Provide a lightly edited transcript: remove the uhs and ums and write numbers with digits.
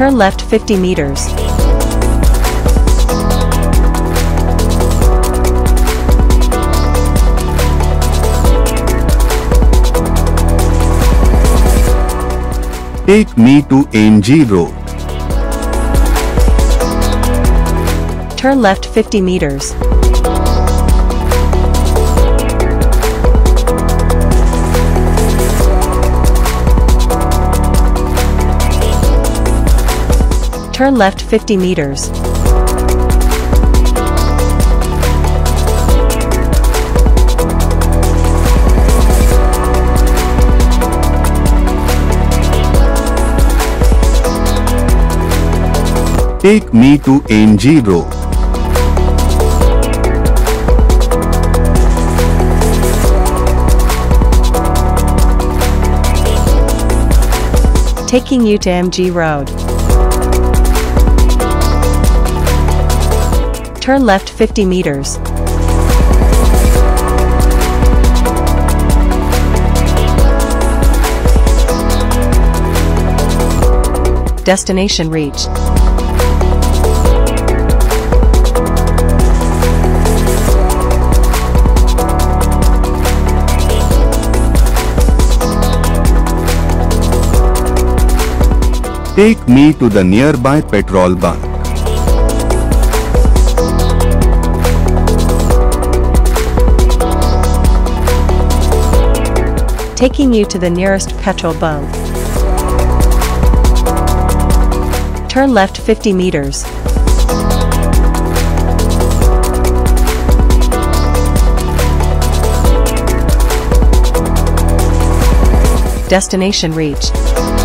Turn left 50 meters. Take me to NG Road. Turn left 50 meters. Turn left 50 meters. Take me to NG Road. Taking you to MG Road. Turn left 50 meters. Destination reached. Take me to the nearby petrol bunk. Taking you to the nearest petrol bunk. Turn left 50 meters. Destination reached.